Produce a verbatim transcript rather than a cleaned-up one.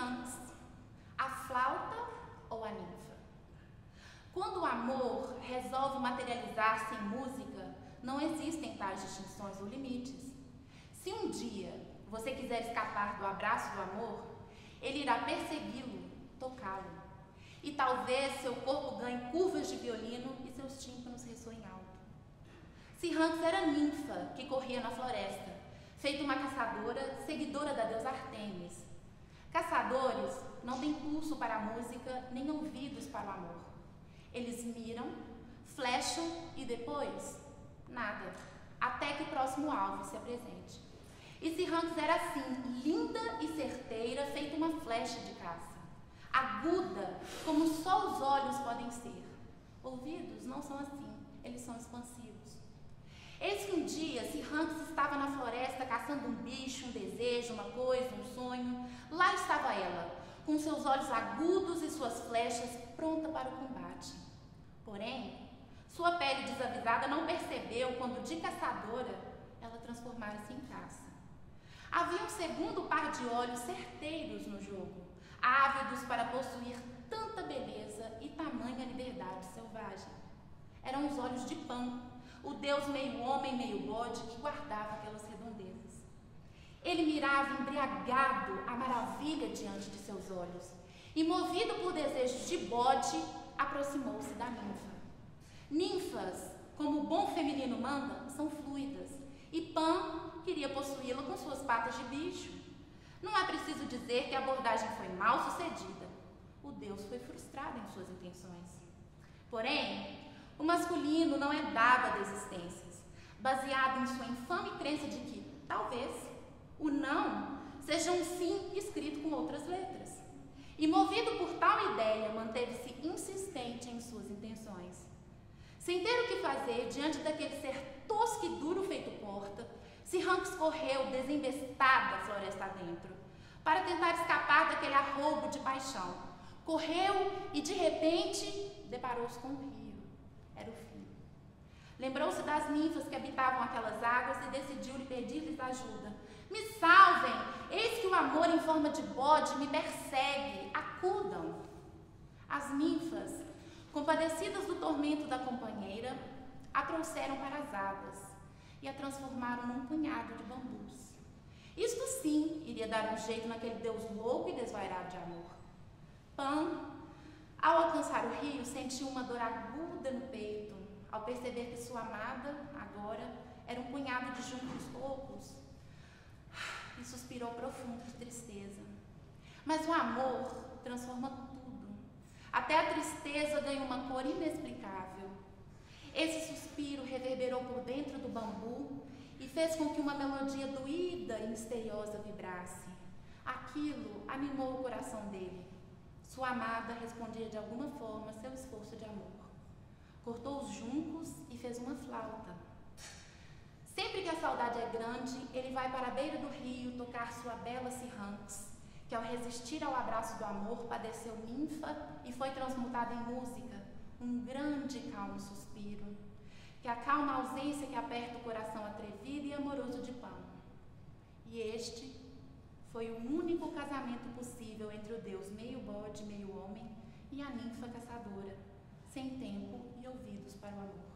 Sirhanks, a flauta ou a ninfa? Quando o amor resolve materializar-se em música, não existem tais distinções ou limites. Se um dia você quiser escapar do abraço do amor, ele irá persegui-lo, tocá-lo. E talvez seu corpo ganhe curvas de violino e seus tímpanos ressoem alto. Sirhanks era ninfa que corria na floresta, feita uma caçadora, seguidora da deusa Artemis. Caçadores não têm pulso para a música, nem ouvidos para o amor. Eles miram, flecham e depois, nada, até que o próximo alvo se apresente. E Sirhanks era assim, linda e certeira, feita uma flecha de caça. Aguda, como só os olhos podem ser. Ouvidos não são assim, eles são expansivos. Eis que um dia Sirhanks estava na floresta caçando um bicho, um desejo, uma coisa, um sonho. Lá estava ela, com seus olhos agudos e suas flechas pronta para o combate. Porém, sua pele desavisada não percebeu quando de caçadora ela transformara-se em caça. Havia um segundo par de olhos certeiros no jogo, ávidos para possuir tanta beleza e tamanha liberdade selvagem. Eram os olhos de Pan, o deus meio homem, meio bode, que guardava aquelas redondezas. Ele mirava embriagado a maravilha diante de seus olhos, e movido por desejos de bode, aproximou-se da ninfa. Ninfas, como o bom feminino manda, são fluidas, e Pan queria possuí-la com suas patas de bicho. Não é preciso dizer que a abordagem foi mal sucedida. O deus foi frustrado em suas intenções. Porém, o masculino não é dado a desistências, baseado em sua infame crença de que, talvez, o não seja um sim escrito com outras letras. E movido por tal ideia, manteve-se insistente em suas intenções. Sem ter o que fazer diante daquele ser tosco e duro feito porta, Sirhanks correu desembestada a floresta adentro, para tentar escapar daquele arroubo de paixão. Correu e, de repente, deparou-se com o rio. Era o fim. Lembrou-se das ninfas que habitavam aquelas águas e decidiu-lhe pedir-lhes ajuda. Me salvem! Eis que o amor em forma de bode me persegue. Acudam! As ninfas, compadecidas do tormento da companheira, a trouxeram para as águas e a transformaram num punhado de bambus. Isto sim iria dar um jeito naquele deus louco e desvairado de amor. Pan, ao alcançar o rio, sentiu uma dor aguda no peito, ao perceber que sua amada, agora, era um punhado de juncos ocos, e suspirou profundo de tristeza. Mas o amor transforma tudo. Até a tristeza ganha uma cor inexplicável. Esse suspiro reverberou por dentro do bambu e fez com que uma melodia doída e misteriosa vibrasse. Aquilo animou o coração dele. Sua amada respondia de alguma forma a seu esforço de amor. Cortou os juncos e fez uma flauta. Sempre que a saudade é grande, ele vai para a beira do rio tocar sua bela Sirhanks, que ao resistir ao abraço do amor padeceu ninfa e foi transmutada em música, um grande e calmo suspiro, que acalma a ausência que aperta o coração atrevido e amoroso de Pan. E este foi o único casamento possível entre o deus meio bode, meio homem e a ninfa caçadora, sem tempo e ouvidos para o amor.